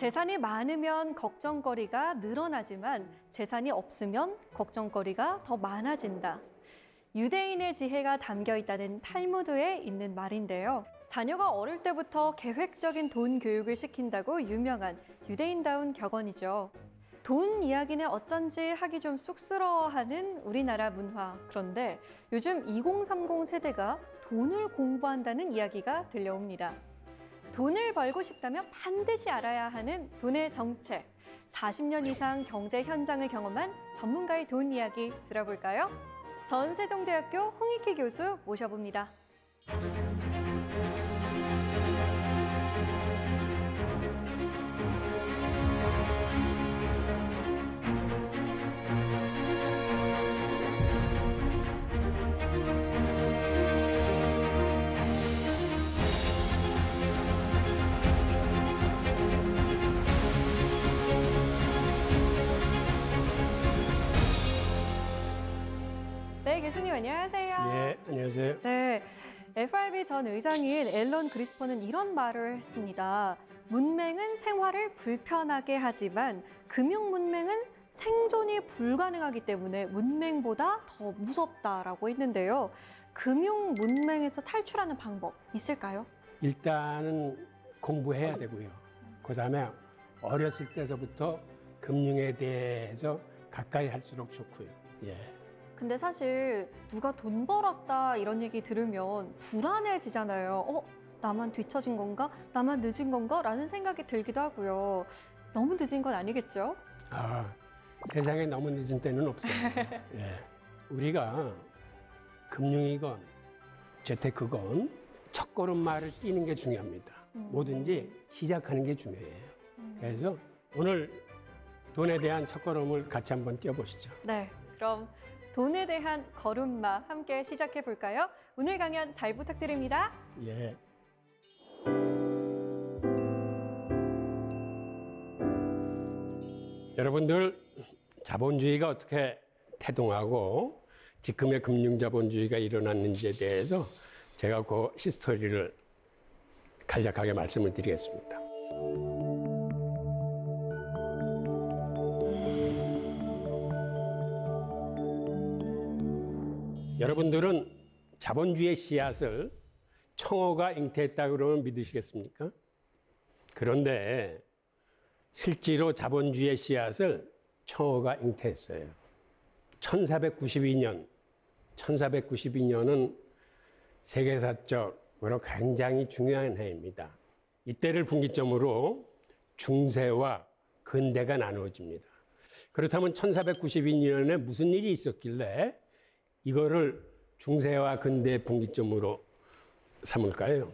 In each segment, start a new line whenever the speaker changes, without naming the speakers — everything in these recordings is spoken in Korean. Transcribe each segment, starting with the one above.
재산이 많으면 걱정거리가 늘어나지만 재산이 없으면 걱정거리가 더 많아진다. 유대인의 지혜가 담겨 있다는 탈무드에 있는 말인데요. 자녀가 어릴 때부터 계획적인 돈 교육을 시킨다고 유명한 유대인다운 격언이죠. 돈 이야기는 어쩐지 하기 좀 쑥스러워하는 우리나라 문화. 그런데 요즘 2030 세대가 돈을 공부한다는 이야기가 들려옵니다. 돈을 벌고 싶다면 반드시 알아야 하는 돈의 정책. 40년 이상 경제 현장을 경험한 전문가의 돈 이야기 들어볼까요? 전 세종대학교 홍익희 교수 모셔봅니다. 네, 교수님 안녕하세요.
네, 안녕하세요.
네, FRB 전 의장인 앨런 그리스퍼는 이런 말을 했습니다. 문맹은 생활을 불편하게 하지만 금융 문맹은 생존이 불가능하기 때문에 문맹보다 더 무섭다라고 했는데요. 금융 문맹에서 탈출하는 방법 있을까요?
일단은 공부해야 되고요. 그다음에 어렸을 때서부터 금융에 대해서 가까이 할수록 좋고요. 예.
근데 사실 누가 돈 벌었다 이런 얘기 들으면 불안해지잖아요. 나만 뒤처진 건가? 나만 늦은 건가? 라는 생각이 들기도 하고요. 너무 늦은 건 아니겠죠?
세상에 너무 늦은 때는 없어요. 예. 우리가 금융이건 재테크건 첫걸음마를 뛰는 게 중요합니다. 뭐든지 시작하는 게 중요해요. 그래서 오늘 돈에 대한 첫걸음을 같이 한번 뛰어보시죠.
네, 그럼 돈에 대한 걸음마 함께 시작해 볼까요? 오늘 강연 잘 부탁드립니다.
예. 여러분들 자본주의가 어떻게 태동하고 지금의 금융자본주의가 일어났는지에 대해서 제가 그 히스토리를 간략하게 말씀을 드리겠습니다. 여러분들은 자본주의의 씨앗을 청어가 잉태했다고 그러면 믿으시겠습니까? 그런데 실제로 자본주의의 씨앗을 청어가 잉태했어요. 1492년은 세계사적으로 굉장히 중요한 해입니다. 이때를 분기점으로 중세와 근대가 나누어집니다. 그렇다면 1492년에 무슨 일이 있었길래 이거를 중세와 근대 분기점으로 삼을까요?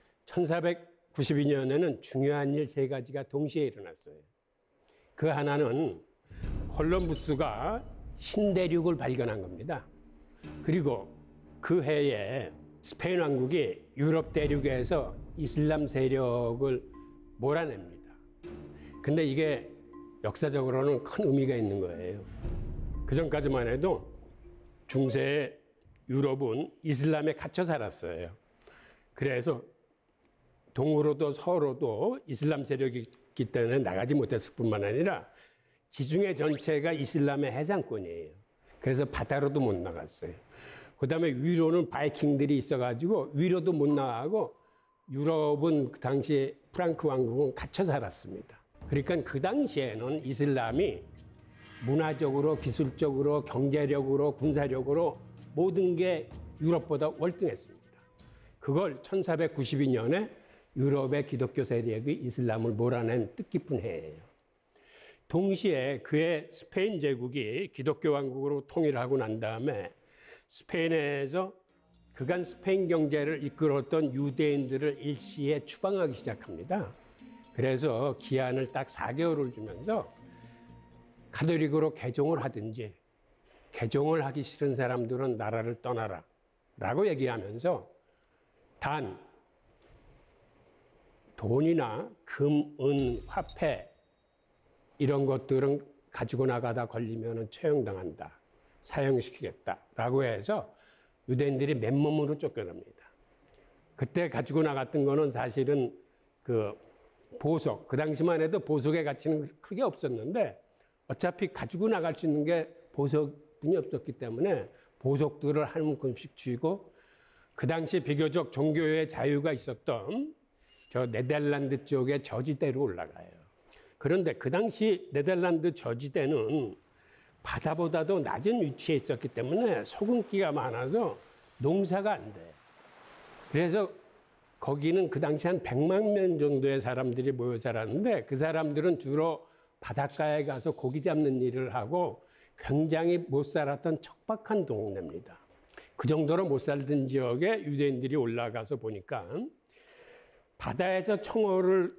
1492년에는 중요한 일 세 가지가 동시에 일어났어요. 그 하나는 콜럼부스가 신대륙을 발견한 겁니다. 그리고 그 해에 스페인 왕국이 유럽 대륙에서 이슬람 세력을 몰아냅니다. 근데 이게 역사적으로는 큰 의미가 있는 거예요. 그 전까지만 해도 중세의 유럽은 이슬람에 갇혀 살았어요. 그래서 동으로도 서로도 이슬람 세력이 있기 때문에 나가지 못했을 뿐만 아니라 지중해 전체가 이슬람의 해상권이에요. 그래서 바다로도 못 나갔어요. 그 다음에 위로는 바이킹들이 있어가지고 위로도 못 나가고 유럽은 그 당시에 프랑크 왕국은 갇혀 살았습니다. 그러니까 그 당시에는 이슬람이 문화적으로, 기술적으로, 경제력으로, 군사력으로 모든 게 유럽보다 월등했습니다. 그걸 1492년에 유럽의 기독교 세력이 이슬람을 몰아낸 뜻깊은 해예요. 동시에 그해 스페인 제국이 기독교 왕국으로 통일하고 난 다음에 스페인에서 그간 스페인 경제를 이끌었던 유대인들을 일시에 추방하기 시작합니다. 그래서 기한을 딱 4개월을 주면서 가톨릭으로 개종을 하든지 개종을 하기 싫은 사람들은 나라를 떠나라 라고 얘기하면서 단 돈이나 금, 은, 화폐 이런 것들은 가지고 나가다 걸리면 처형당한다. 사형시키겠다. 라고 해서 유대인들이 맨몸으로 쫓겨납니다. 그때 가지고 나갔던 거는 사실은 그 보석, 그 당시만 해도 보석의 가치는 크게 없었는데 어차피 가지고 나갈 수 있는 게 보석뿐이 없었기 때문에 보석들을 한 묶음씩 쥐고 그 당시 비교적 종교의 자유가 있었던 저 네덜란드 쪽의 저지대로 올라가요. 그런데 그 당시 네덜란드 저지대는 바다보다도 낮은 위치에 있었기 때문에 소금기가 많아서 농사가 안 돼. 그래서 거기는 그 당시 한 100만 명 정도의 사람들이 모여 살았는데 그 사람들은 주로 바닷가에 가서 고기 잡는 일을 하고 굉장히 못 살았던 척박한 동네입니다. 그 정도로 못 살던 지역에 유대인들이 올라가서 보니까 바다에서 청어를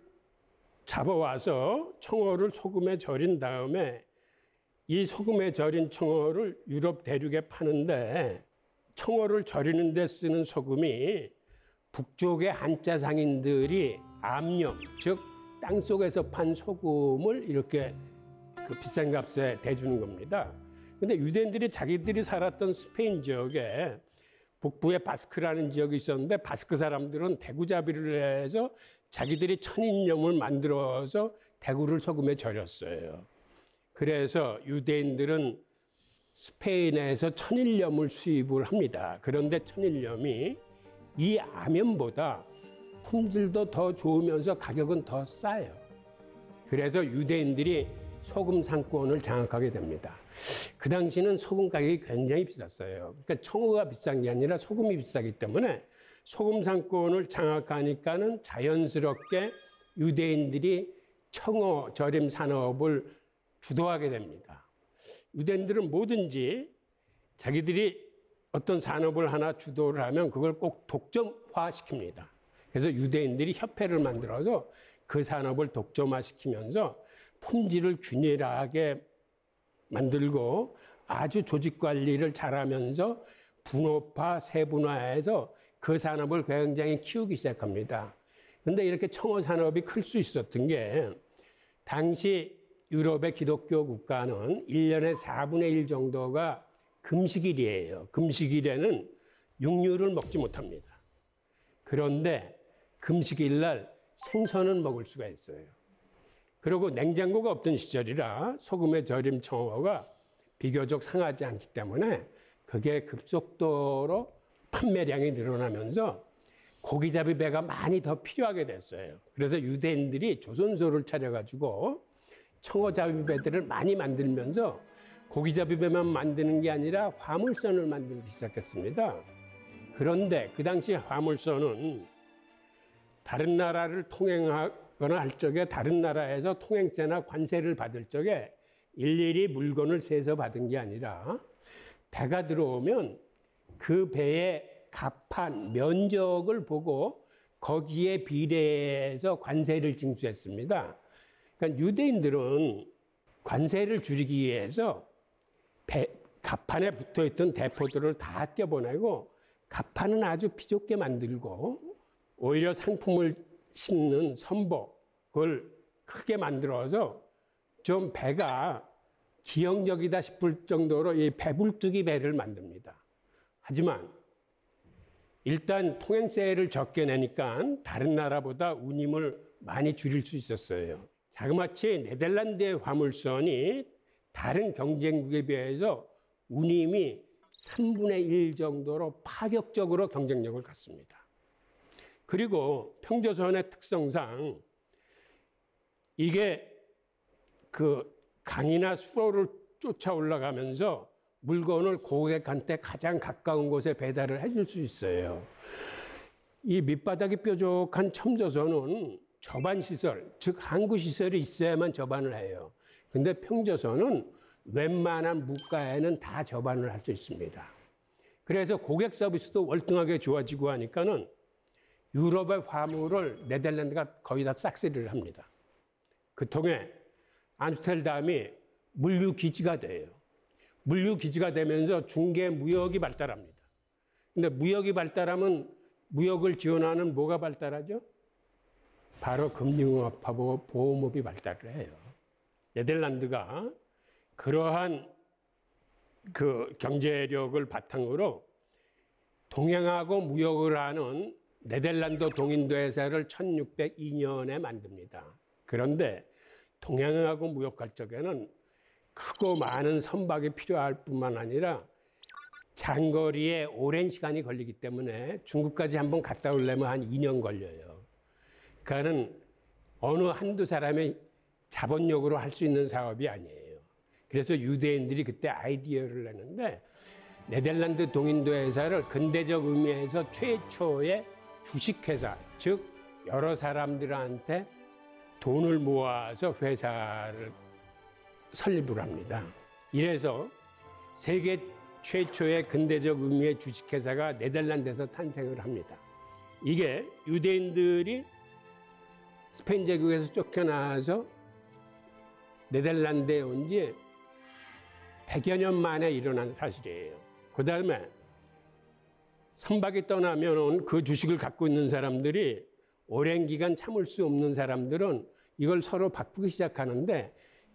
잡아와서 청어를 소금에 절인 다음에 이 소금에 절인 청어를 유럽 대륙에 파는데 청어를 절이는 데 쓰는 소금이 북쪽의 한자 상인들이 암염, 즉 땅속에서 판 소금을 이렇게 그 비싼 값에 대주는 겁니다. 근데 유대인들이 자기들이 살았던 스페인 지역에 북부에 바스크라는 지역이 있었는데 바스크 사람들은 대구잡이를 해서 자기들이 천인염을 만들어서 대구를 소금에 절였어요. 그래서 유대인들은 스페인에서 천일염을 수입을 합니다. 그런데 천일염이 이 암염보다 품질도 더 좋으면서 가격은 더 싸요. 그래서 유대인들이 소금 상권을 장악하게 됩니다. 그 당시는 소금 가격이 굉장히 비쌌어요. 그러니까 청어가 비싼 게 아니라 소금이 비싸기 때문에 소금 상권을 장악하니까는 자연스럽게 유대인들이 청어 절임 산업을 주도하게 됩니다. 유대인들은 뭐든지 자기들이 어떤 산업을 하나 주도를 하면 그걸 꼭 독점화시킵니다. 그래서 유대인들이 협회를 만들어서 그 산업을 독점화시키면서 품질을 균일하게 만들고 아주 조직 관리를 잘하면서 분업화, 세분화해서 그 산업을 굉장히 키우기 시작합니다. 그런데 이렇게 청어 산업이 클 수 있었던 게 당시 유럽의 기독교 국가는 1년에 4분의 1 정도가 금식일이에요. 금식일에는 육류를 먹지 못합니다. 그런데 금식일 날 생선은 먹을 수가 있어요. 그리고 냉장고가 없던 시절이라 소금에 절임 청어가 비교적 상하지 않기 때문에 그게 급속도로 판매량이 늘어나면서 고기잡이 배가 많이 더 필요하게 됐어요. 그래서 유대인들이 조선소를 차려가지고 청어잡이 배들을 많이 만들면서 고기잡이 배만 만드는 게 아니라 화물선을 만들기 시작했습니다. 그런데 그 당시 화물선은 다른 나라를 통행하거나 할 적에 다른 나라에서 통행세나 관세를 받을 적에 일일이 물건을 세서 받은 게 아니라 배가 들어오면 그 배의 갑판, 면적을 보고 거기에 비례해서 관세를 징수했습니다. 그러니까 유대인들은 관세를 줄이기 위해서 갑판에 붙어있던 대포들을 다 떼어보내고 갑판은 아주 비좁게 만들고 오히려 상품을 싣는 선복을 크게 만들어서 좀 배가 기형적이다 싶을 정도로 이 배불뚝이 배를 만듭니다. 하지만 일단 통행세를 적게 내니까 다른 나라보다 운임을 많이 줄일 수 있었어요. 자그마치 네덜란드의 화물선이 다른 경쟁국에 비해서 운임이 3분의 1 정도로 파격적으로 경쟁력을 갖습니다. 그리고 평조선의 특성상 이게 그 강이나 수로를 쫓아 올라가면서 물건을 고객한테 가장 가까운 곳에 배달을 해줄 수 있어요. 이 밑바닥이 뾰족한 첨조선은 저반 시설, 즉 항구 시설이 있어야만 저반을 해요. 근데 평조선은 웬만한 물가에는 다 저반을 할 수 있습니다. 그래서 고객 서비스도 월등하게 좋아지고 하니까는 유럽의 화물을 네덜란드가 거의 다 싹쓸이를 합니다. 그 통해 암스테르담이 물류 기지가 돼요. 물류 기지가 되면서 중개 무역이 발달합니다. 근데 무역이 발달하면 무역을 지원하는 뭐가 발달하죠? 바로 금융업하고 보험업이 발달을 해요. 네덜란드가 그러한 그 경제력을 바탕으로 동양하고 무역을 하는 네덜란드 동인도 회사를 1602년에 만듭니다. 그런데 동양하고 무역할 적에는 크고 많은 선박이 필요할 뿐만 아니라 장거리에 오랜 시간이 걸리기 때문에 중국까지 한번 갔다 오려면 한 2년 걸려요. 그러니까는 어느 한두 사람의 자본력으로 할 수 있는 사업이 아니에요. 그래서 유대인들이 그때 아이디어를 내는데 네덜란드 동인도 회사를 근대적 의미에서 최초의 주식회사, 즉 여러 사람들한테 돈을 모아서 회사를 설립을 합니다. 이래서 세계 최초의 근대적 의미의 주식회사가 네덜란드에서 탄생을 합니다. 이게 유대인들이 스페인 제국에서 쫓겨나서 네덜란드에 온 지 100여 년 만에 일어난 사실이에요. 그 다음에 선박이 떠나면 그 주식을 갖고 있는 사람들이 오랜 기간 참을 수 없는 사람들은 이걸 서로 바꾸기 시작하는데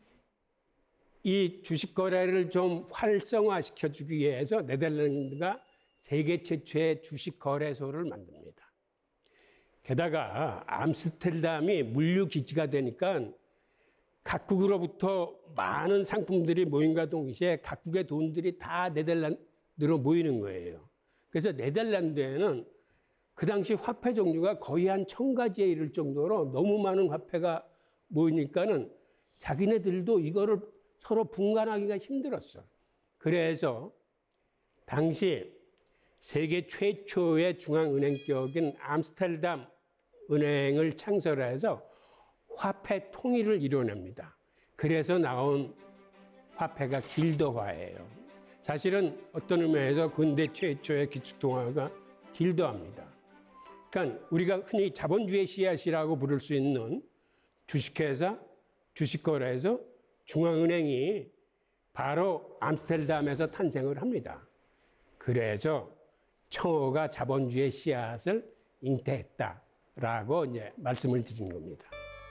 이 주식 거래를 좀 활성화시켜 주기 위해서 네덜란드가 세계 최초의 주식 거래소를 만듭니다. 게다가 암스테르담이 물류 기지가 되니까 각국으로부터 많은 상품들이 모임과 동시에 각국의 돈들이 다 네덜란드로 모이는 거예요. 그래서 네덜란드에는 그 당시 화폐 종류가 거의 한 1000가지에 이를 정도로 너무 많은 화폐가 모이니까는 자기네들도 이거를 서로 분간하기가 힘들었어. 그래서 당시 세계 최초의 중앙은행격인 암스테르담 은행을 창설해서 화폐 통일을 이뤄냅니다. 그래서 나온 화폐가 길드화예요. 사실은 어떤 의미에서 근대 최초의 기축통화가 길드화입니다. 그러니까 우리가 흔히 자본주의 씨앗이라고 부를 수 있는 주식회사, 주식거래에서 중앙은행이 바로 암스테르담에서 탄생을 합니다. 그래서 청어가 자본주의 씨앗을 잉태했다라고 이제 말씀을 드린 겁니다.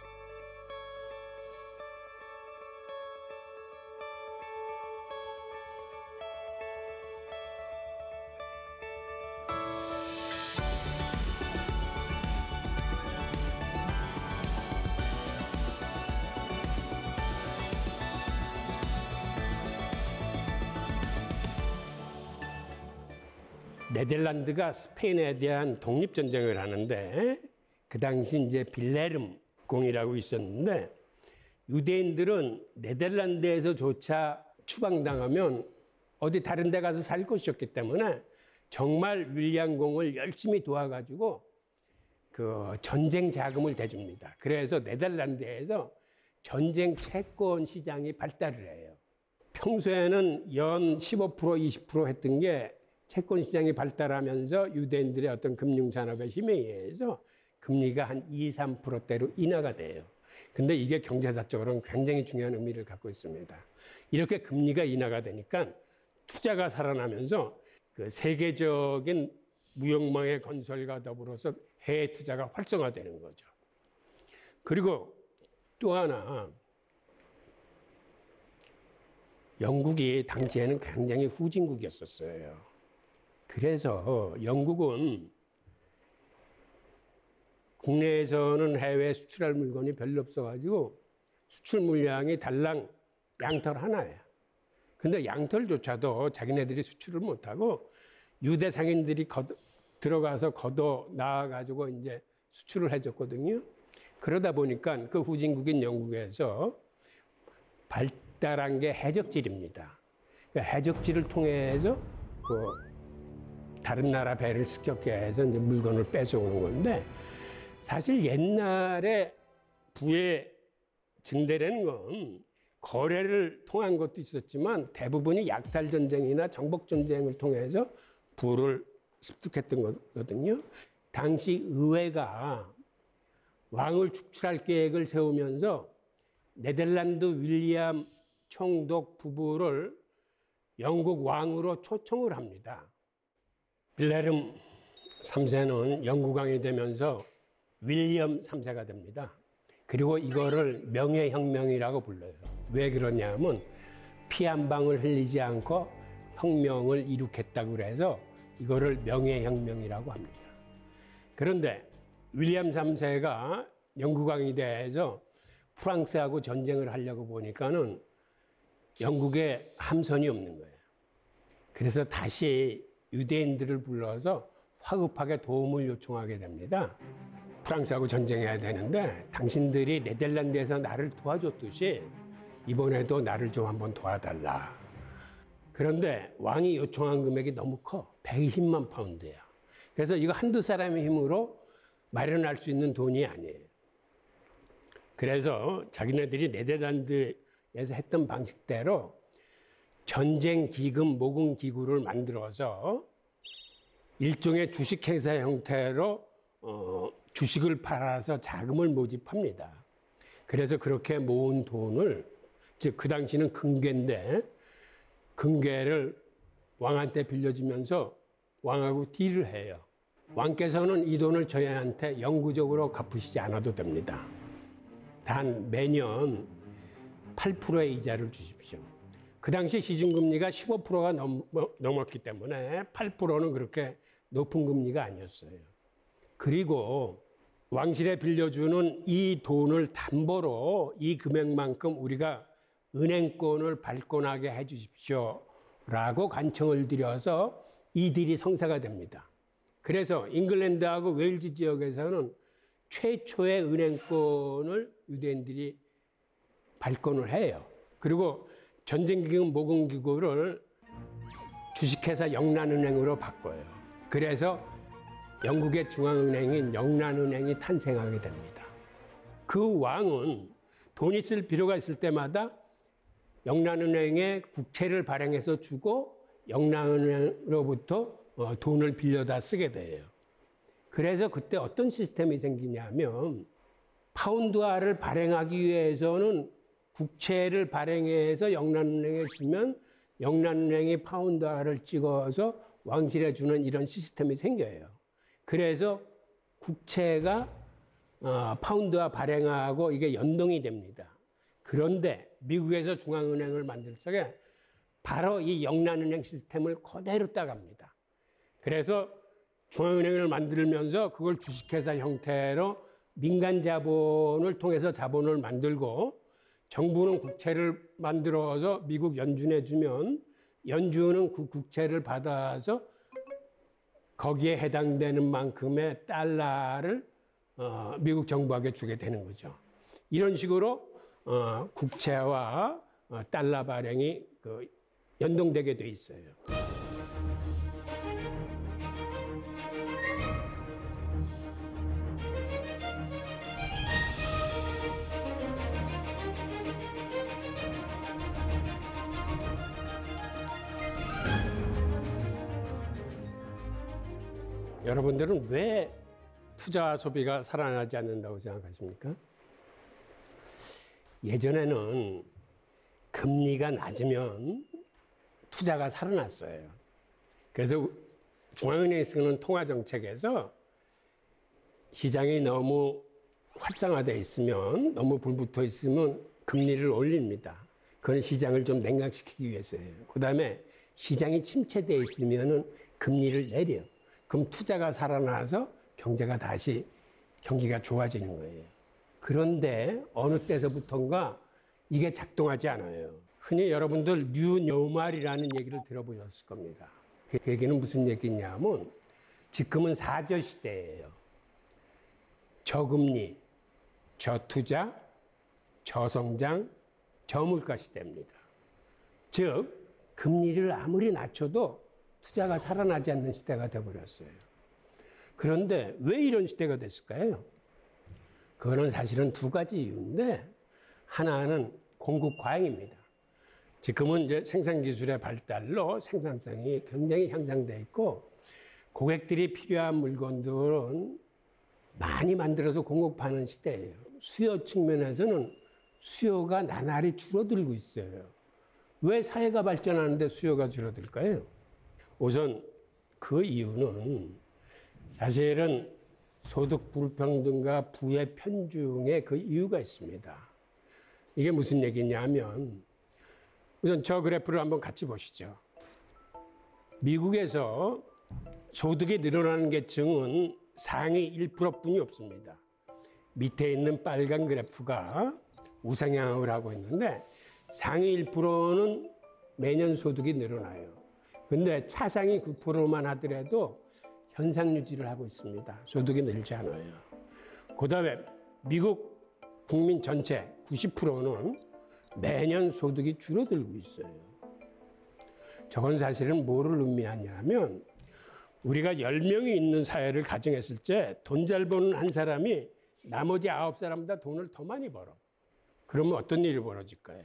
네덜란드가 스페인에 대한 독립전쟁을 하는데 그 당시 이제 빌레름 공이라고 있었는데 유대인들은 네덜란드에서조차 추방당하면 어디 다른 데 가서 살 곳이 없기 때문에 정말 윌리엄 공을 열심히 도와가지고 그 전쟁 자금을 대줍니다. 그래서 네덜란드에서 전쟁 채권 시장이 발달을 해요. 평소에는 연 15%, 20% 했던 게 채권 시장이 발달하면서 유대인들의 어떤 금융산업의 힘에 의해서 금리가 한 2, 3%대로 인하가 돼요. 근데 이게 경제사적으로는 굉장히 중요한 의미를 갖고 있습니다. 이렇게 금리가 인하가 되니까 투자가 살아나면서 그 세계적인 무역망의 건설과 더불어서 해외 투자가 활성화되는 거죠. 그리고 또 하나, 영국이 당시에는 굉장히 후진국이었었어요. 그래서 영국은 국내에서는 해외에 수출할 물건이 별로 없어가지고 수출 물량이 달랑 양털 하나예요. 근데 양털조차도 자기네들이 수출을 못하고 유대 상인들이 들어가서 걷어 나와가지고 이제 수출을 해줬거든요. 그러다 보니까 그 후진국인 영국에서 발달한 게 해적질입니다. 해적질을 통해서 다른 나라 배를 습격해 해서 이제 물건을 뺏어오는 건데 사실 옛날에 부의 증대라는 건 거래를 통한 것도 있었지만 대부분이 약탈 전쟁이나 정복 전쟁을 통해서 부를 습득했던 거거든요. 당시 의회가 왕을 축출할 계획을 세우면서 네덜란드 윌리엄 총독 부부를 영국 왕으로 초청을 합니다. 빌레름 3세는 영국 왕이 되면서 윌리엄 3세가 됩니다. 그리고 이거를 명예혁명이라고 불러요. 왜 그러냐면 피 한 방울 흘리지 않고 혁명을 이룩했다고 해서 이거를 명예혁명이라고 합니다. 그런데 윌리엄 3세가 영국 왕이 돼서 프랑스하고 전쟁을 하려고 보니까는 영국에 함선이 없는 거예요. 그래서 다시 유대인들을 불러서 화급하게 도움을 요청하게 됩니다. 프랑스하고 전쟁해야 되는데 당신들이 네덜란드에서 나를 도와줬듯이 이번에도 나를 좀 한번 도와달라. 그런데 왕이 요청한 금액이 너무 커. 120만 파운드야. 그래서 이거 한두 사람의 힘으로 마련할 수 있는 돈이 아니에요. 그래서 자기네들이 네덜란드에서 했던 방식대로 전쟁 기금 모금 기구를 만들어서 일종의 주식회사 형태로 주식을 팔아서 자금을 모집합니다. 그래서 그렇게 모은 돈을, 즉 그 당시는 금괴인데 금괴를 왕한테 빌려주면서 왕하고 딜을 해요. 왕께서는 이 돈을 저희한테 영구적으로 갚으시지 않아도 됩니다. 단 매년 8%의 이자를 주십시오. 그 당시 시중금리가 15%가 넘었기 때문에 8%는 그렇게 높은 금리가 아니었어요. 그리고 왕실에 빌려주는 이 돈을 담보로 이 금액만큼 우리가 은행권을 발권하게 해 주십시오 라고 간청을 드려서 이들이 성사가 됩니다. 그래서 잉글랜드하고 웨일즈 지역에서는 최초의 은행권을 유대인들이 발권을 해요. 그리고 전쟁기금 모금기구를 주식회사 영란은행으로 바꿔요. 그래서 영국의 중앙은행인 영란은행이 탄생하게 됩니다. 그 왕은 돈이 쓸 필요가 있을 때마다 영란은행에 국채를 발행해서 주고 영란은행으로부터 돈을 빌려다 쓰게 돼요. 그래서 그때 어떤 시스템이 생기냐면 파운드화를 발행하기 위해서는 국채를 발행해서 영란은행에 주면 영란은행이 파운드화를 찍어서 왕실에 주는 이런 시스템이 생겨요. 그래서 국채가 파운드화 발행하고 이게 연동이 됩니다. 그런데 미국에서 중앙은행을 만들 적에 바로 이 영란은행 시스템을 그대로 따갑니다. 그래서 중앙은행을 만들면서 그걸 주식회사 형태로 민간 자본을 통해서 자본을 만들고 정부는 국채를 만들어서 미국 연준에 주면 연준은 그 국채를 받아서 거기에 해당되는 만큼의 달러를 미국 정부에게 주게 되는 거죠. 이런 식으로 국채와 달러 발행이 연동되게 돼 있어요. 여러분들은 왜 투자와 소비가 살아나지 않는다고 생각하십니까? 예전에는 금리가 낮으면 투자가 살아났어요. 그래서 중앙은행이 쓰는 통화정책에서 시장이 너무 활성화되어 있으면, 너무 불붙어 있으면 금리를 올립니다. 그건 시장을 좀 냉각시키기 위해서예요. 그 다음에 시장이 침체되어 있으면 금리를 내려요. 그럼 투자가 살아나서 경제가 다시 경기가 좋아지는 거예요. 그런데 어느 때서부터인가 이게 작동하지 않아요. 흔히 여러분들 뉴노멀이라는 얘기를 들어보셨을 겁니다. 그 얘기는 무슨 얘기냐면 지금은 사저 시대예요. 저금리, 저투자, 저성장, 저물가 시대입니다. 즉 금리를 아무리 낮춰도 투자가 살아나지 않는 시대가 되어버렸어요. 그런데 왜 이런 시대가 됐을까요? 그거는 사실은 두 가지 이유인데, 하나는 공급 과잉입니다. 지금은 이제 생산 기술의 발달로 생산성이 굉장히 향상돼 있고, 고객들이 필요한 물건들은 많이 만들어서 공급하는 시대예요. 수요 측면에서는 수요가 나날이 줄어들고 있어요. 왜 사회가 발전하는데 수요가 줄어들까요? 우선 그 이유는 사실은 소득 불평등과 부의 편중에 그 이유가 있습니다. 이게 무슨 얘기냐면, 우선 저 그래프를 한번 같이 보시죠. 미국에서 소득이 늘어나는 계층은 상위 1%뿐이 없습니다. 밑에 있는 빨간 그래프가 우상향을 하고 있는데 상위 1%는 매년 소득이 늘어나요. 근데 차상위 9%만 하더라도 현상 유지를 하고 있습니다. 소득이 늘지 않아요. 그다음에 미국 국민 전체 90%는 매년 소득이 줄어들고 있어요. 저건 사실은 뭐를 의미하냐면 우리가 10명이 있는 사회를 가정했을 때 돈 잘 버는 한 사람이 나머지 9사람보다 돈을 더 많이 벌어. 그러면 어떤 일이 벌어질까요?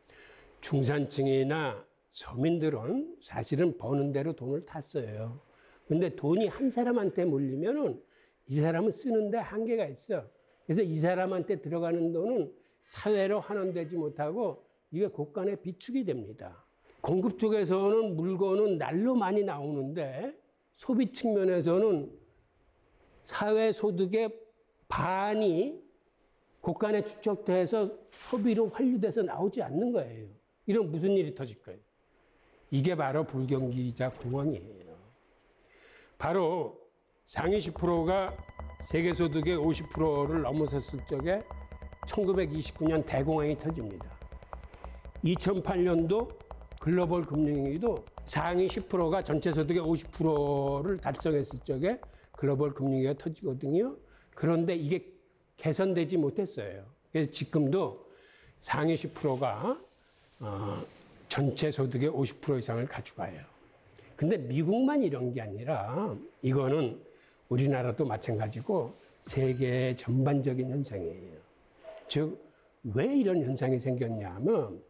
중산층이나 서민들은 사실은 버는 대로 돈을 다 써요. 근데 돈이 한 사람한테 몰리면은 이 사람은 쓰는데 한계가 있어. 그래서 이 사람한테 들어가는 돈은 사회로 환원되지 못하고 이게 곳간에 비축이 됩니다. 공급 쪽에서는 물건은 날로 많이 나오는데 소비 측면에서는 사회 소득의 반이 곳간에 축적돼서 소비로 환류돼서 나오지 않는 거예요. 이런 무슨 일이 터질까요? 이게 바로 불경기이자 공황이에요. 바로 상위 10%가 세계 소득의 50%를 넘어섰을 적에 1929년 대공황이 터집니다. 2008년도 글로벌 금융위기도 상위 10%가 전체 소득의 50%를 달성했을 적에 글로벌 금융위기가 터지거든요. 그런데 이게 개선되지 못했어요. 그래서 지금도 상위 10%가 전체 소득의 50% 이상을 가져가요. 근데 미국만 이런 게 아니라 이거는 우리나라도 마찬가지고 세계 전반적인 현상이에요. 즉, 왜 이런 현상이 생겼냐 하면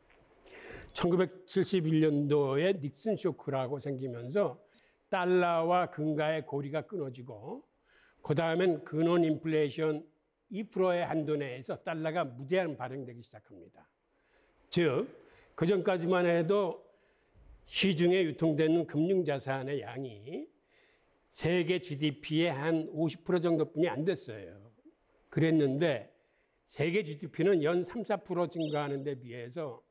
1971년도에 닉슨 쇼크라고 생기면서 달러와 금가의 고리가 끊어지고 그 다음엔 근원 인플레이션 2%의 한도 내에서 달러가 무제한 발행되기 시작합니다. 즉, 그 전까지만 해도 시중에 유통되는 금융자산의 양이 세계 GDP의 한 50% 정도뿐이 안 됐어요. 그랬는데 세계 GDP는 연 3, 4% 증가하는 데 비해서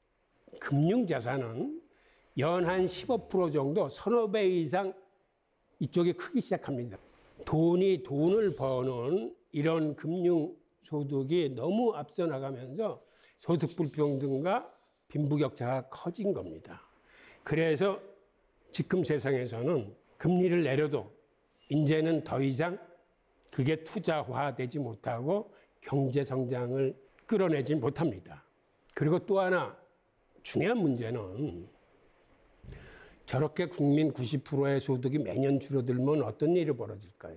금융자산은 연 한 15% 정도 서너 배 이상 이쪽이 크기 시작합니다. 돈을 버는 이런 금융소득이 너무 앞서 나가면서 소득 불평등과 빈부격차가 커진 겁니다. 그래서 지금 세상에서는 금리를 내려도 이제는 더 이상 그게 투자화되지 못하고 경제 성장을 끌어내지 못합니다. 그리고 또 하나 중요한 문제는 저렇게 국민 90%의 소득이 매년 줄어들면 어떤 일이 벌어질까요?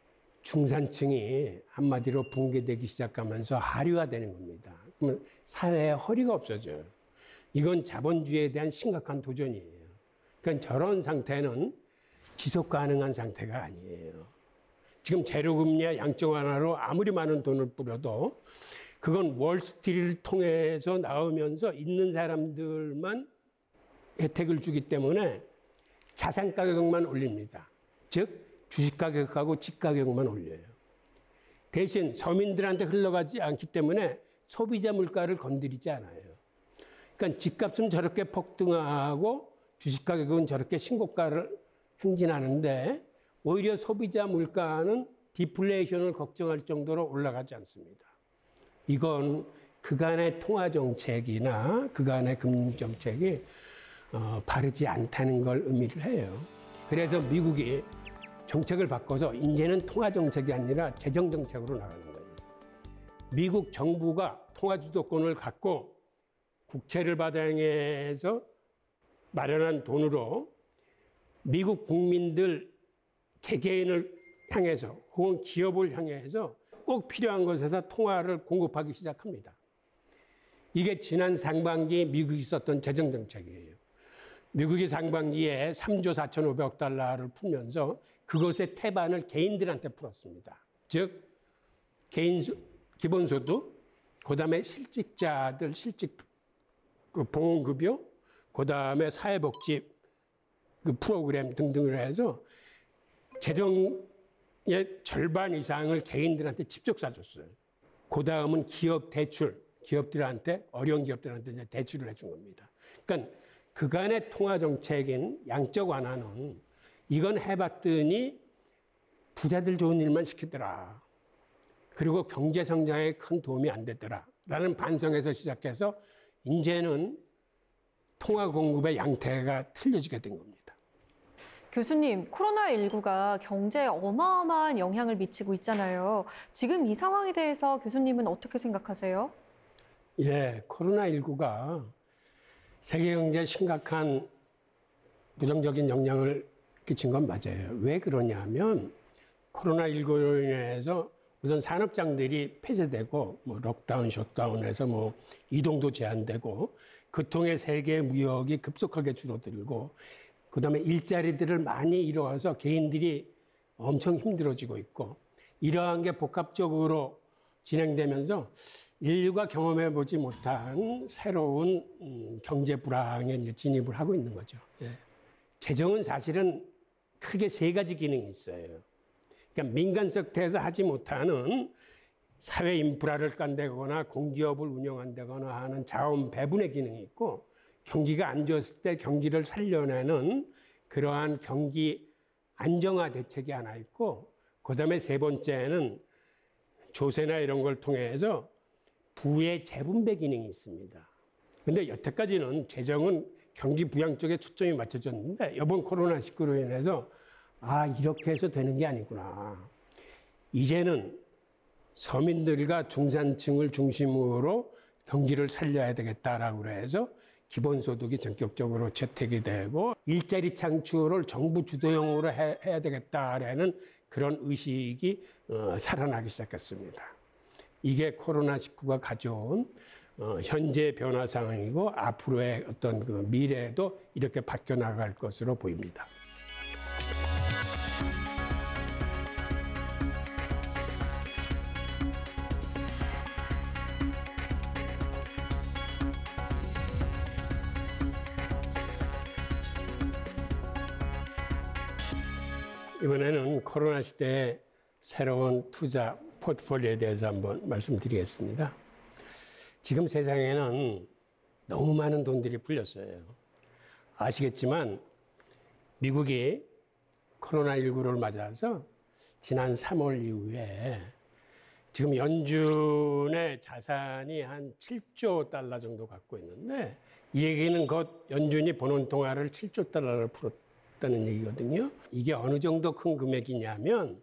중산층이 한마디로 붕괴되기 시작하면서 하류화되는 겁니다. 그러면 사회의 허리가 없어져요. 이건 자본주의에 대한 심각한 도전이에요. 그러니까 저런 상태는 지속 가능한 상태가 아니에요. 지금 제로금리와 양적 완화로 아무리 많은 돈을 뿌려도 그건 월스트리트를 통해서 나오면서 있는 사람들만 혜택을 주기 때문에 자산 가격만 올립니다. 즉 주식 가격하고 집 가격만 올려요. 대신 서민들한테 흘러가지 않기 때문에 소비자 물가를 건드리지 않아요. 그러니까 집값은 저렇게 폭등하고 주식 가격은 저렇게 신고가를 행진하는데 오히려 소비자 물가는 디플레이션을 걱정할 정도로 올라가지 않습니다. 이건 그간의 통화정책이나 그간의 금융정책이 바르지 않다는 걸 의미를 해요. 그래서 미국이 정책을 바꿔서 이제는 통화정책이 아니라 재정정책으로 나가는 거예요. 미국 정부가 통화주도권을 갖고 국채를 발행해서 마련한 돈으로 미국 국민들 개개인을 향해서 혹은 기업을 향해서 꼭 필요한 곳에서 통화를 공급하기 시작합니다. 이게 지난 상반기 미국이 썼던 재정정책이에요. 미국이 상반기에 3조 4,500억 달러를 풀면서 그것의 태반을 개인들한테 풀었습니다. 즉 개인 기본소득, 그다음에 실직자들 실직 보험급여, 그다음에 사회복지 프로그램 등등을 해서 재정의 절반 이상을 개인들한테 직접 쏴줬어요. 그다음은 기업 대출, 기업들한테 어려운 기업들한테 이제 대출을 해준 겁니다. 그러니까 그간의 통화 정책인 양적 완화는 이건 해봤더니 부자들 좋은 일만 시키더라. 그리고 경제 성장에 큰 도움이 안 되더라. 라는 반성에서 시작해서 이제는 통화 공급의 양태가 틀려지게 된 겁니다.
교수님, 코로나19가 경제에 어마어마한 영향을 미치고 있잖아요. 지금 이 상황에 대해서 교수님은 어떻게 생각하세요?
예, 코로나19가 세계 경제에 심각한 부정적인 영향을 끼친 건 맞아요. 왜 그러냐면 코로나19로 인해서 우선 산업장들이 폐쇄되고 록다운, 셧다운해서 이동도 제한되고 그통의 세계 무역이 급속하게 줄어들고 그다음에 일자리들을 많이 잃어와서 개인들이 엄청 힘들어지고 있고 이러한 게 복합적으로 진행되면서 인류가 경험해 보지 못한 새로운 경제 불황에 이제 진입을 하고 있는 거죠. 예. 재정은 사실은 크게 세 가지 기능이 있어요. 그러니까 민간 섹터에서 하지 못하는 사회 인프라를 깐대거나 공기업을 운영한다거나 하는 자원 배분의 기능이 있고 경기가 안 좋았을 때 경기를 살려내는 그러한 경기 안정화 대책이 하나 있고 그다음에 세 번째는 조세나 이런 걸 통해서 부의 재분배 기능이 있습니다. 그런데 여태까지는 재정은 경기 부양 쪽에 초점이 맞춰졌는데 이번 코로나19로 인해서 이렇게 해서 되는 게 아니구나. 이제는 서민들과 중산층을 중심으로 경기를 살려야 되겠다라고 해서 기본소득이 전격적으로 채택이 되고 일자리 창출을 정부 주도형으로 해야 되겠다라는 그런 의식이 살아나기 시작했습니다. 이게 코로나19가 가져온 현재 변화 상황이고 앞으로의 어떤 그 미래도 이렇게 바뀌어 나갈 것으로 보입니다. 이번에는 코로나 시대의 새로운 투자 포트폴리오에 대해서 한번 말씀드리겠습니다. 지금 세상에는 너무 많은 돈들이 풀렸어요. 아시겠지만 미국이 코로나19를 맞아서 지난 3월 이후에 지금 연준의 자산이 한 7조 달러 정도 갖고 있는데 이 얘기는 곧 연준이 버는 통화를 7조 달러를 풀었다는 얘기거든요. 이게 어느 정도 큰 금액이냐면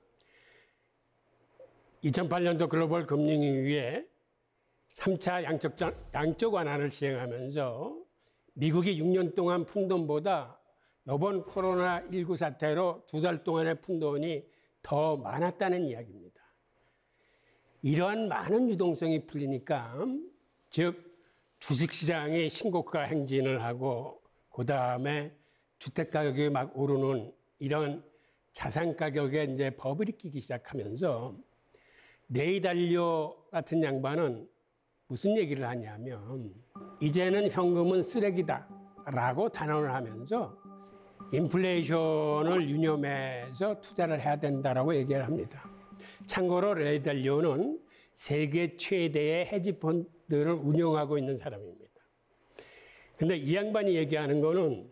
2008년도 글로벌 금융위기에 3차 양적 완화를 시행하면서 미국이 6년 동안 푼 돈보다 이번 코로나19 사태로 2달 동안의 푼 돈이 더 많았다는 이야기입니다. 이러한 많은 유동성이 풀리니까 즉 주식시장이 신고가 행진을 하고 그다음에 주택가격이 막 오르는 이런 자산 가격에 이제 버블이 끼기 시작하면서 레이 달리오 같은 양반은 무슨 얘기를 하냐면 이제는 현금은 쓰레기다라고 단언을 하면서 인플레이션을 유념해서 투자를 해야 된다라고 얘기를 합니다. 참고로 레이 달리오는 세계 최대의 헤지 펀드를 운영하고 있는 사람입니다. 근데 이 양반이 얘기하는 거는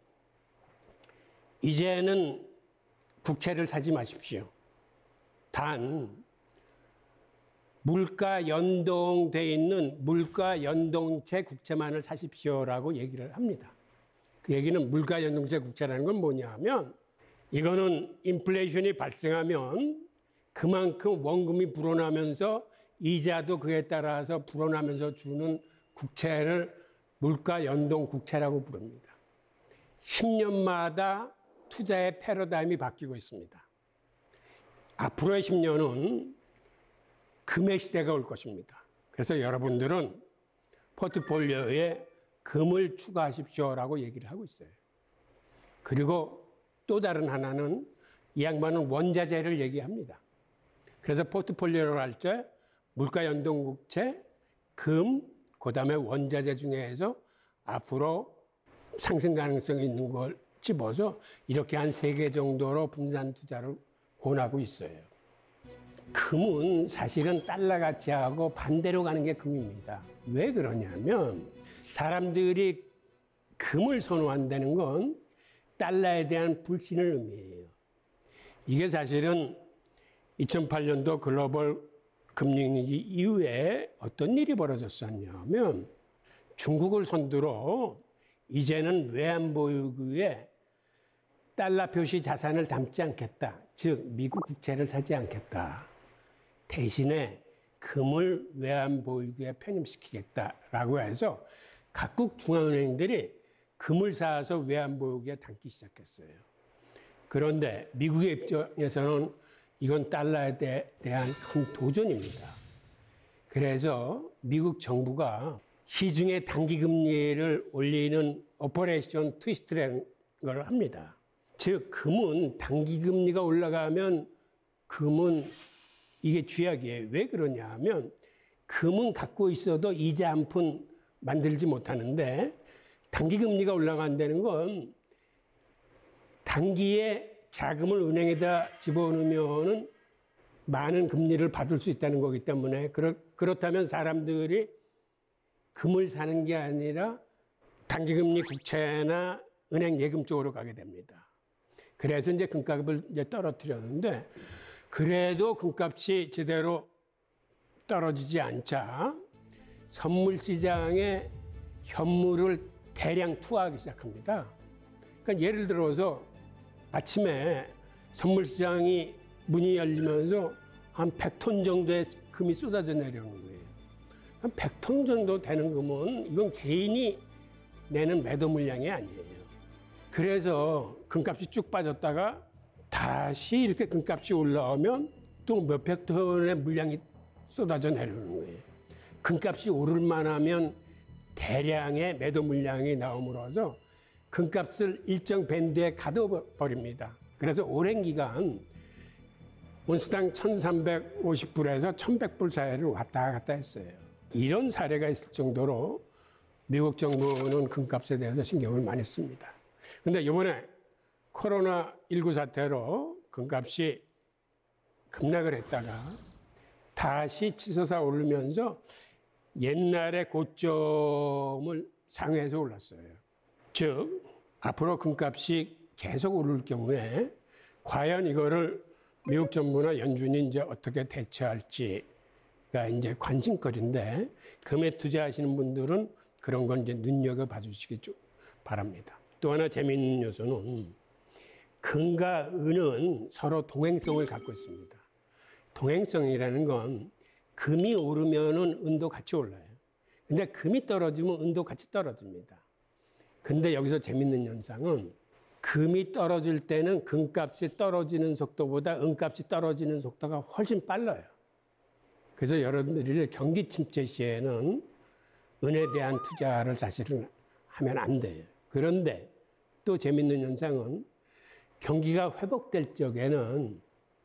이제는 국채를 사지 마십시오. 단 물가 연동돼 있는 물가 연동체 국채만을 사십시오라고 얘기를 합니다. 그 얘기는 물가 연동체 국채라는 건 뭐냐면 이거는 인플레이션이 발생하면 그만큼 원금이 불어나면서 이자도 그에 따라서 불어나면서 주는 국채를 물가 연동 국채라고 부릅니다. 10년마다 투자의 패러다임이 바뀌고 있습니다. 앞으로의 10년은 금의 시대가 올 것입니다. 그래서 여러분들은 포트폴리오에 금을 추가하십시오라고 얘기를 하고 있어요. 그리고 또 다른 하나는 이 양반은 원자재를 얘기합니다. 그래서 포트폴리오를 할 때 물가 연동 국채, 금, 그다음에 원자재 중에서 앞으로 상승 가능성이 있는 걸 집어서 이렇게 한 3개 정도로 분산 투자를 권하고 있어요. 금은 사실은 달러 가치하고 반대로 가는 게 금입니다. 왜 그러냐면 사람들이 금을 선호한다는 건 달러에 대한 불신을 의미해요. 이게 사실은 2008년도 글로벌 금융위기 이후에 어떤 일이 벌어졌었냐면 중국을 선두로 이제는 외환보유고에 달러 표시 자산을 담지 않겠다. 즉 미국 국채를 사지 않겠다. 대신에 금을 외환보유고에 편입시키겠다라고 해서 각국 중앙은행들이 금을 사서 외환보유고에 담기 시작했어요. 그런데 미국의 입장에서는 이건 달러에 대한 큰 도전입니다. 그래서 미국 정부가 시중에 단기금리를 올리는 오퍼레이션 트위스트라는 걸 합니다. 즉 금은 단기금리가 올라가면 금은 이게 쥐약이에요. 왜 그러냐 하면 금은 갖고 있어도 이자 한 푼 만들지 못하는데 단기금리가 올라간다는 건 단기에 자금을 은행에다 집어넣으면 많은 금리를 받을 수 있다는 거기 때문에 그렇다면 사람들이 금을 사는 게 아니라 단기금리 국채나 은행 예금 쪽으로 가게 됩니다. 그래서 이제 금값을 이제 떨어뜨렸는데 그래도 금값이 제대로 떨어지지 않자 선물 시장에 현물을 대량 투하하기 시작합니다. 그러니까 예를 들어서 아침에 선물 시장이 문이 열리면서 한 100톤 정도의 금이 쏟아져 내려오는 거예요. 100톤 정도 되는 금은 이건 개인이 내는 매도 물량이 아니에요. 그래서 금값이 쭉 빠졌다가 다시 이렇게 금값이 올라오면 또 몇백 톤의 물량이 쏟아져 내려오는 거예요. 금값이 오를 만하면 대량의 매도 물량이 나옴으로써 금값을 일정 밴드에 가둬버립니다. 그래서 오랜 기간 온스당 1,350불에서 1,100불 사이를 왔다 갔다 했어요. 이런 사례가 있을 정도로 미국 정부는 금값에 대해서 신경을 많이 씁니다. 그런데 이번에 코로나19 사태로 금값이 급락을 했다가 다시 치솟아 오르면서 옛날의 고점을 상회해서 올랐어요. 즉 앞으로 금값이 계속 오를 경우에 과연 이거를 미국 정부나 연준이 이제 어떻게 대처할지가 이제 관심거리인데 금에 투자하시는 분들은 그런 건 이제 눈여겨봐 주시기 바랍니다. 또 하나 재미있는 요소는 금과 은은 서로 동행성을 갖고 있습니다. 동행성이라는 건 금이 오르면은 은도 같이 올라요. 근데 금이 떨어지면 은도 같이 떨어집니다. 근데 여기서 재밌는 현상은 금이 떨어질 때는 금값이 떨어지는 속도보다 은값이 떨어지는 속도가 훨씬 빨라요. 그래서 여러분들이 경기 침체 시에는 은에 대한 투자를 사실은 하면 안 돼요. 그런데 또 재밌는 현상은 경기가 회복될 적에는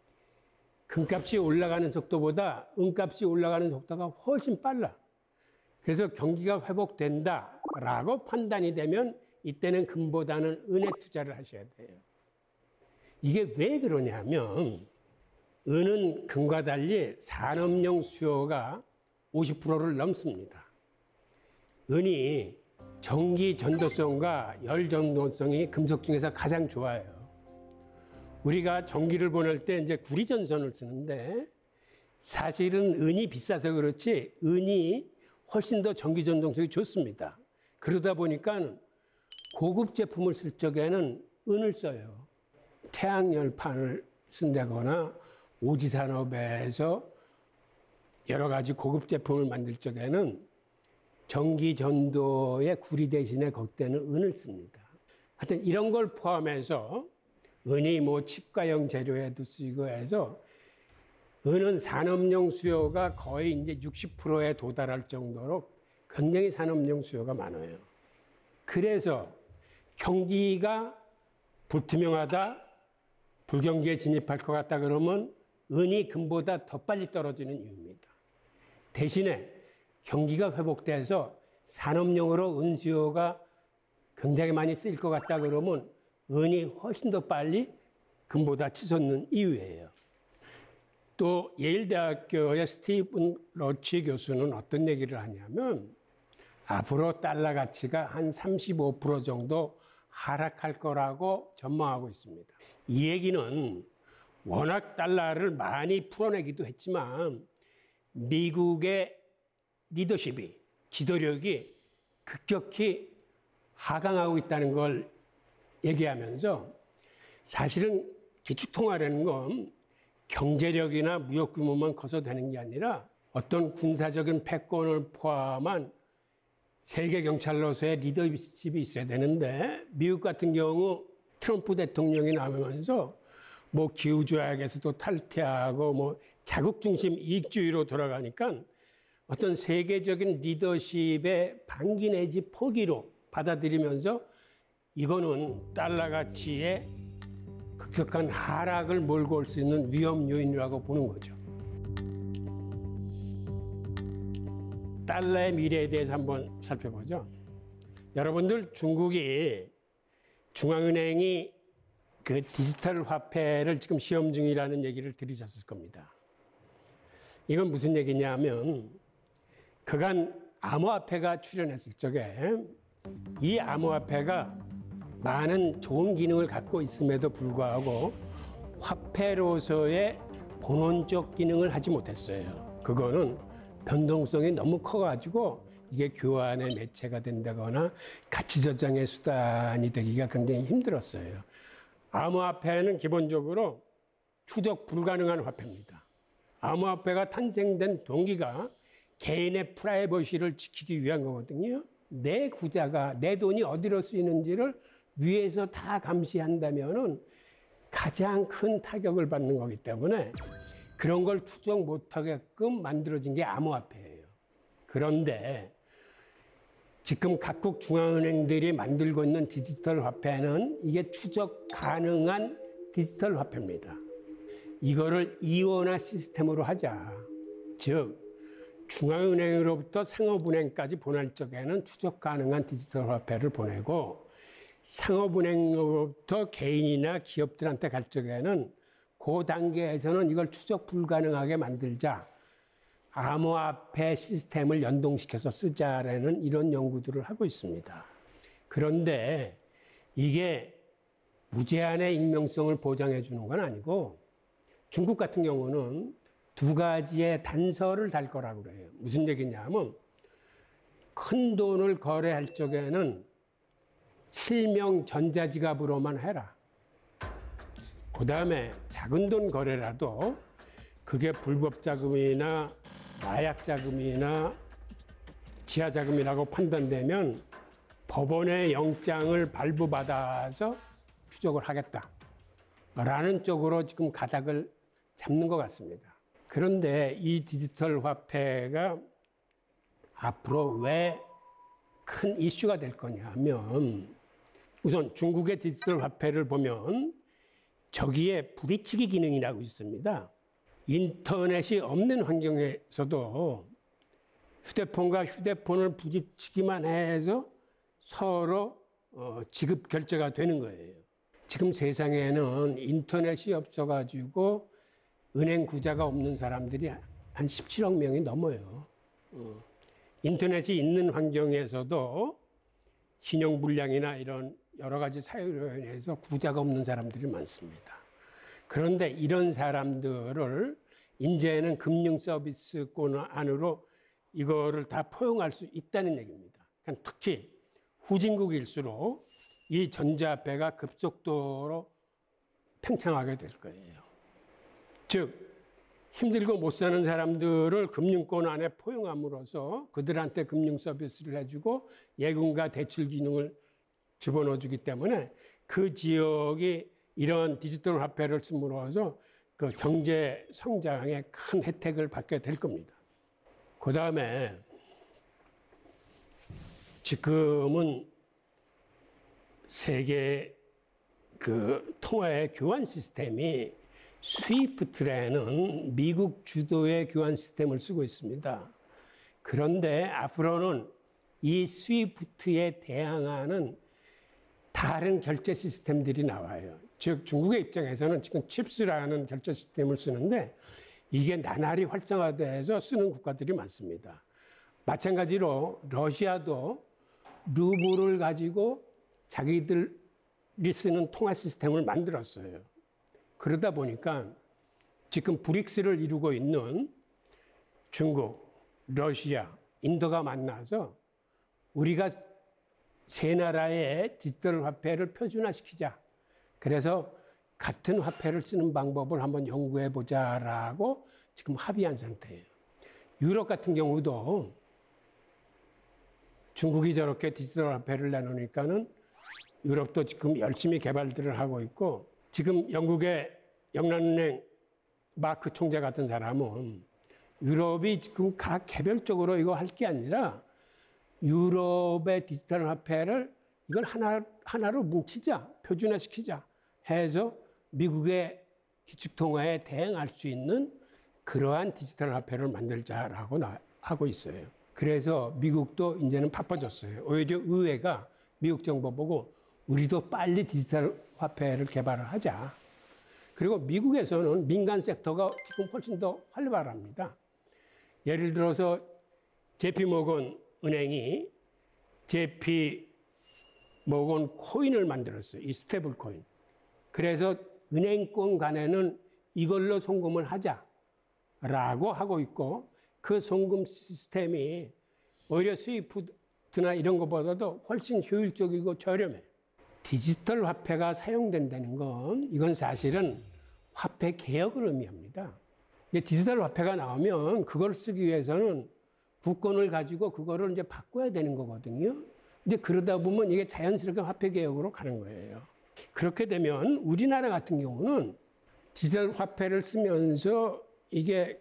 금값이 올라가는 속도보다 은값이 올라가는 속도가 훨씬 빨라. 그래서 경기가 회복된다라고 판단이 되면 이때는 금보다는 은에 투자를 하셔야 돼요. 이게 왜 그러냐면 은은 금과 달리 산업용 수요가 50%를 넘습니다. 은이 전기 전도성과 열 전도성이 금속 중에서 가장 좋아요. 우리가 전기를 보낼 때 이제 구리전선을 쓰는데 사실은 은이 비싸서 그렇지 은이 훨씬 더 전기 전동성이 좋습니다. 그러다 보니까 고급 제품을 쓸 적에는 은을 써요. 태양열판을 쓴다거나 오지산업에서 여러 가지 고급 제품을 만들 적에는 전기 전도의 구리 대신에 거기에는 은을 씁니다. 하여튼 이런 걸 포함해서 은이 뭐 치과용 재료에도 쓰이고 해서 은은 산업용 수요가 거의 이제 60%에 도달할 정도로 굉장히 산업용 수요가 많아요. 그래서 경기가 불투명하다, 불경기에 진입할 것 같다 그러면 은이 금보다 더 빨리 떨어지는 이유입니다. 대신에 경기가 회복돼서 산업용으로 은 수요가 굉장히 많이 쓰일 것 같다 그러면 은이 훨씬 더 빨리 금보다 치솟는 이유예요. 또 예일대학교의 스티븐 러치 교수는 어떤 얘기를 하냐면 앞으로 달러 가치가 한 35% 정도 하락할 거라고 전망하고 있습니다. 이 얘기는 워낙 달러를 많이 풀어내기도 했지만 미국의 리더십이, 지도력이 급격히 하강하고 있다는 걸 얘기하면서 사실은 기축통화라는 건 경제력이나 무역 규모만 커서 되는 게 아니라 어떤 군사적인 패권을 포함한 세계 경찰로서의 리더십이 있어야 되는데 미국 같은 경우 트럼프 대통령이 나오면서 뭐 기후조약에서도 탈퇴하고 뭐 자국 중심 이익주의로 돌아가니까 어떤 세계적인 리더십의 방기 내지 포기로 받아들이면서 이거는 달러 가치의 급격한 하락을 몰고 올 수 있는 위험 요인이라고 보는 거죠. 달러의 미래에 대해서 한번 살펴보죠. 여러분들 중국이 중앙은행이 그 디지털 화폐를 지금 시험 중이라는 얘기를 들으셨을 겁니다. 이건 무슨 얘기냐면 그간 암호화폐가 출현했을 적에 이 암호화폐가 많은 좋은 기능을 갖고 있음에도 불구하고 화폐로서의 본원적 기능을 하지 못했어요. 그거는 변동성이 너무 커가지고 이게 교환의 매체가 된다거나 가치 저장의 수단이 되기가 굉장히 힘들었어요. 암호화폐는 기본적으로 추적 불가능한 화폐입니다. 암호화폐가 탄생된 동기가 개인의 프라이버시를 지키기 위한 거거든요. 내 구자가, 내 돈이 어디로 쓰이는지를 위에서 다 감시한다면은 가장 큰 타격을 받는 거기 때문에 그런 걸 추적 못하게끔 만들어진 게 암호화폐예요. 그런데 지금 각국 중앙은행들이 만들고 있는 디지털 화폐는 이게 추적 가능한 디지털 화폐입니다. 이거를 이원화 시스템으로 하자. 즉 중앙은행으로부터 상업은행까지 보낼 적에는 추적 가능한 디지털 화폐를 보내고 상업은행으로부터 개인이나 기업들한테 갈 적에는 그 단계에서는 이걸 추적 불가능하게 만들자. 암호화폐 시스템을 연동시켜서 쓰자라는 이런 연구들을 하고 있습니다. 그런데 이게 무제한의 익명성을 보장해 주는 건 아니고 중국 같은 경우는 두 가지의 단서를 달 거라고 그래요. 무슨 얘기냐면 큰 돈을 거래할 적에는 실명 전자지갑으로만 해라. 그 다음에 작은 돈 거래라도 그게 불법 자금이나 마약 자금이나 지하 자금이라고 판단되면 법원의 영장을 발부받아서 추적을 하겠다라는 쪽으로 지금 가닥을 잡는 것 같습니다. 그런데 이 디지털 화폐가 앞으로 왜 큰 이슈가 될 거냐 하면 우선 중국의 디지털 화폐를 보면 저기에 부딪히기 기능이라고 있습니다. 인터넷이 없는 환경에서도 휴대폰과 휴대폰을 부딪히기만 해서 서로 지급 결제가 되는 거예요. 지금 세상에는 인터넷이 없어가지고 은행 구자가 없는 사람들이 한 17억 명이 넘어요. 인터넷이 있는 환경에서도 신용불량이나 이런 여러 가지 사유로 인해서 구자가 없는 사람들이 많습니다. 그런데 이런 사람들을 이제는 금융 서비스권 안으로 이거를 다 포용할 수 있다는 얘기입니다. 특히 후진국일수록 이 전자화폐가 급속도로 팽창하게 될 거예요. 즉 힘들고 못 사는 사람들을 금융권 안에 포용함으로써 그들한테 금융 서비스를 해주고 예금과 대출 기능을 집어넣어주기 때문에 그 지역이 이런 디지털 화폐를 씀으로써 그 경제 성장에 큰 혜택을 받게 될 겁니다. 그 다음에 지금은 세계 그 통화의 교환 시스템이 스위프트라는 미국 주도의 교환 시스템을 쓰고 있습니다. 그런데 앞으로는 이 스위프트에 대항하는 다른 결제 시스템들이 나와요. 즉 중국의 입장에서는 지금 칩스라는 결제 시스템을 쓰는데 이게 나날이 활성화돼서 쓰는 국가들이 많습니다. 마찬가지로 러시아도 루블을 가지고 자기들이 쓰는 통화 시스템을 만들었어요. 그러다 보니까 지금 브릭스를 이루고 있는 중국, 러시아, 인도가 만나서 우리가 세 나라의 디지털 화폐를 표준화시키자. 그래서 같은 화폐를 쓰는 방법을 한번 연구해 보자라고 지금 합의한 상태예요. 유럽 같은 경우도 중국이 저렇게 디지털 화폐를 내놓으니까는 유럽도 지금 열심히 개발들을 하고 있고, 지금 영국의 영란은행 마크 총재 같은 사람은 유럽이 지금 각 개별적으로 이거 할 게 아니라 유럽의 디지털 화폐를 이걸 하나로 뭉치자, 표준화시키자 해서 미국의 기축통화에 대응할 수 있는 그러한 디지털 화폐를 만들자라고 하고 있어요. 그래서 미국도 이제는 바빠졌어요. 오히려 의회가 미국 정부 보고 우리도 빨리 디지털 화폐를 개발을 하자. 그리고 미국에서는 민간 섹터가 지금 훨씬 더 활발합니다. 예를 들어서 JP모건 은행이 JP모건 코인을 만들었어요. 이 스테이블 코인. 그래서 은행권 간에는 이걸로 송금을 하자라고 하고 있고, 그 송금 시스템이 오히려 스위프트나 이런 것보다도 훨씬 효율적이고 저렴해. 디지털 화폐가 사용된다는 건 이건 사실은 화폐 개혁을 의미합니다. 디지털 화폐가 나오면 그걸 쓰기 위해서는 부권을 가지고 그거를 이제 바꿔야 되는 거거든요. 이제 그러다 보면 이게 자연스럽게 화폐 개혁으로 가는 거예요. 그렇게 되면 우리나라 같은 경우는 디지털 화폐를 쓰면서 이게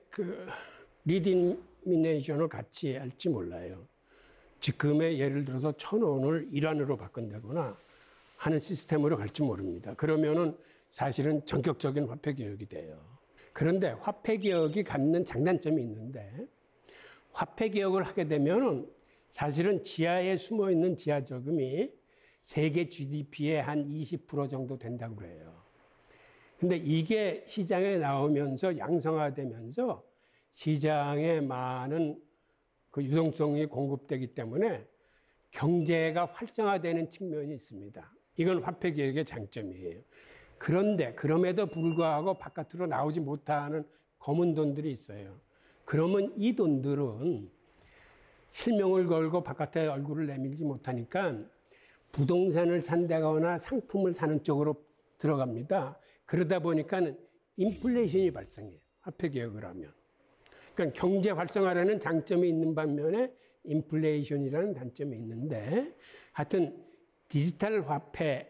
리디미네이션을 같이 할지 몰라요. 지금의 예를 들어서 1,000원을 1원으로 바꾼다거나 하는 시스템으로 갈지 모릅니다. 그러면은 사실은 전격적인 화폐 개혁이 돼요. 그런데 화폐 개혁이 갖는 장단점이 있는데, 화폐 개혁을 하게 되면은 사실은 지하에 숨어 있는 지하 저금이 세계 GDP의 한 20% 정도 된다고 그래요. 근데 이게 시장에 나오면서 양성화되면서 시장에 많은 그 유동성이 공급되기 때문에 경제가 활성화되는 측면이 있습니다. 이건 화폐 개혁의 장점이에요. 그런데 그럼에도 불구하고 바깥으로 나오지 못하는 검은 돈들이 있어요. 그러면 이 돈들은 실명을 걸고 바깥에 얼굴을 내밀지 못하니까 부동산을 산다거나 상품을 사는 쪽으로 들어갑니다. 그러다 보니까 인플레이션이 발생해요. 화폐 개혁을 하면. 그러니까 경제 활성화라는 장점이 있는 반면에 인플레이션이라는 단점이 있는데, 하여튼 디지털 화폐가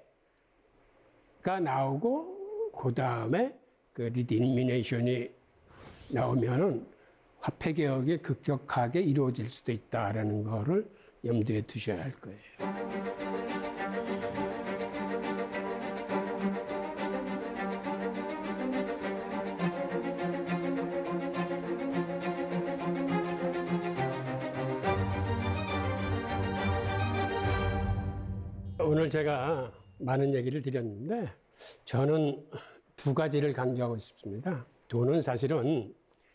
나오고 그 다음에 그 리디미네이션이 나오면은 화폐 개혁이 급격하게 이루어질 수도 있다라는 거를 염두에 두셔야 할 거예요. 오늘 제가 많은 얘기를 드렸는데 저는 두 가지를 강조하고 싶습니다. 돈은 사실은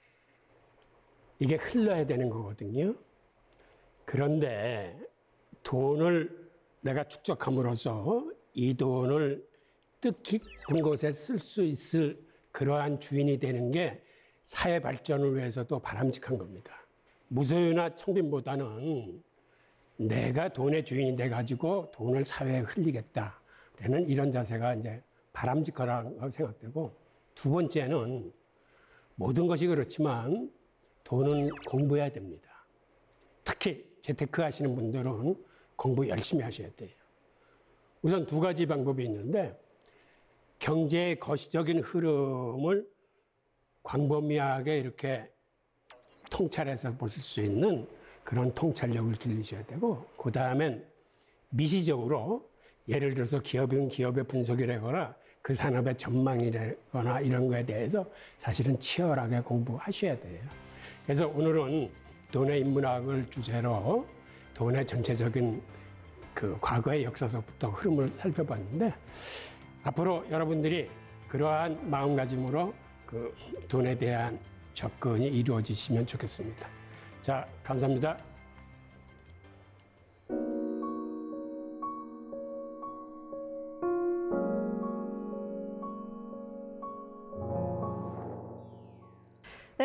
이게 흘러야 되는 거거든요. 그런데 돈을 내가 축적함으로써 이 돈을 뜻깊은 곳에 쓸 수 있을 그러한 주인이 되는 게 사회 발전을 위해서도 바람직한 겁니다. 무소유나 청빈보다는 내가 돈의 주인이 돼가지고 돈을 사회에 흘리겠다라는 이런 자세가 이제 바람직하다고 생각되고, 두 번째는 모든 것이 그렇지만 돈은 공부해야 됩니다. 특히 재테크 하시는 분들은 공부 열심히 하셔야 돼요. 우선 두 가지 방법이 있는데, 경제의 거시적인 흐름을 광범위하게 이렇게 통찰해서 보실 수 있는 그런 통찰력을 길리셔야 되고, 그 다음엔 미시적으로 예를 들어서 기업은 기업의 분석이라거나 그 산업의 전망이라거나 이런 거에 대해서 사실은 치열하게 공부하셔야 돼요. 그래서 오늘은 돈의 인문학을 주제로 돈의 전체적인 그 과거의 역사서부터 흐름을 살펴봤는데, 앞으로 여러분들이 그러한 마음가짐으로 그 돈에 대한 접근이 이루어지시면 좋겠습니다. 자, 감사합니다.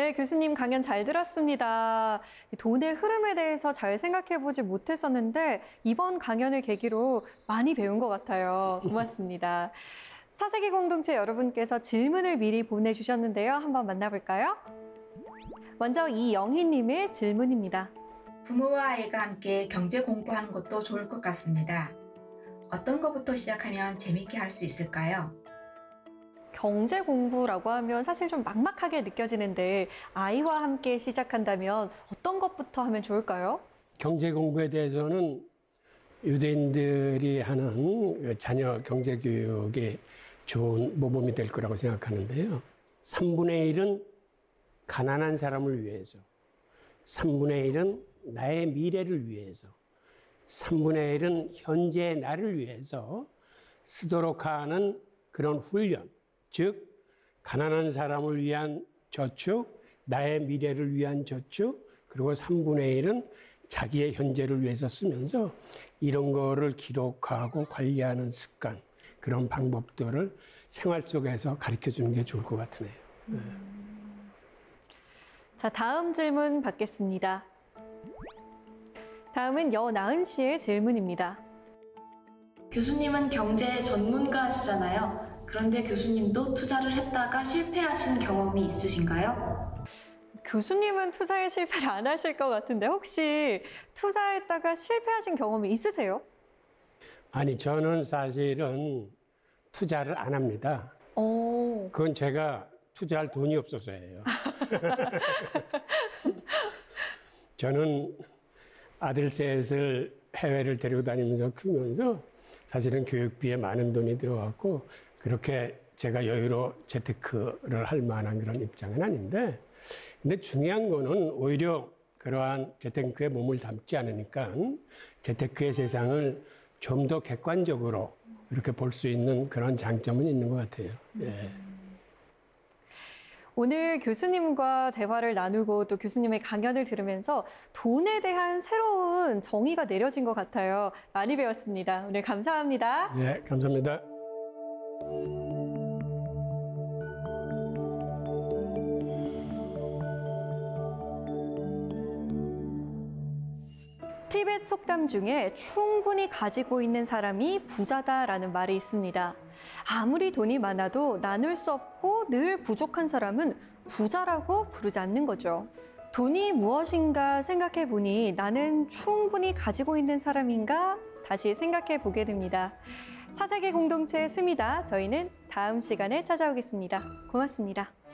네, 교수님 강연 잘 들었습니다. 돈의 흐름에 대해서 잘 생각해보지 못했었는데 이번 강연을 계기로 많이 배운 것 같아요. 고맙습니다. 4세기 공동체 여러분께서 질문을 미리 보내주셨는데요. 한번 만나볼까요? 먼저 이영희님의 질문입니다.
부모와 아이가 함께 경제 공부하는 것도 좋을 것 같습니다. 어떤 것부터 시작하면 재밌게 할 수 있을까요?
경제 공부라고 하면 사실 좀 막막하게 느껴지는데 아이와 함께 시작한다면 어떤 것부터 하면 좋을까요?
경제 공부에 대해서는 유대인들이 하는 자녀 경제 교육이 좋은 모범이 될 거라고 생각하는데요. 3분의 1은 가난한 사람을 위해서, 3분의 1은 나의 미래를 위해서, 3분의 1은 현재의 나를 위해서 쓰도록 하는 그런 훈련, 즉 가난한 사람을 위한 저축, 나의 미래를 위한 저축, 그리고 3분의 1은 자기의 현재를 위해서 쓰면서 이런 거를 기록하고 관리하는 습관, 그런 방법들을 생활 속에서 가르쳐 주는 게 좋을 것 같으네요.
자, 다음 질문 받겠습니다. 다음은 여나은 씨의 질문입니다.
교수님은 경제 전문가시잖아요. 그런데 교수님도 투자를 했다가 실패하신 경험이 있으신가요?
교수님은 투자에 실패를 안 하실 것 같은데 혹시 투자했다가 실패하신 경험이 있으세요?
아니, 저는 사실은 투자를 안 합니다. 그건 제가 투자할 돈이 없어서예요. 저는 아들 셋을 해외를 데리고 다니면서 크면서 사실은 교육비에 많은 돈이 들어갔고 그렇게 제가 여유로 재테크를 할 만한 그런 입장은 아닌데, 근데 중요한 거는 오히려 그러한 재테크에 몸을 담지 않으니까 재테크의 세상을 좀 더 객관적으로 이렇게 볼 수 있는 그런 장점은 있는 것 같아요. 예.
오늘 교수님과 대화를 나누고 또 교수님의 강연을 들으면서 돈에 대한 새로운 정의가 내려진 것 같아요. 많이 배웠습니다. 오늘 감사합니다.
네, 감사합니다.
티벳 속담 중에 충분히 가지고 있는 사람이 부자다라는 말이 있습니다. 아무리 돈이 많아도 나눌 수 없고 늘 부족한 사람은 부자라고 부르지 않는 거죠. 돈이 무엇인가 생각해 보니 나는 충분히 가지고 있는 사람인가 다시 생각해 보게 됩니다. 4세기 공동체의 스미다. 저희는 다음 시간에 찾아오겠습니다. 고맙습니다.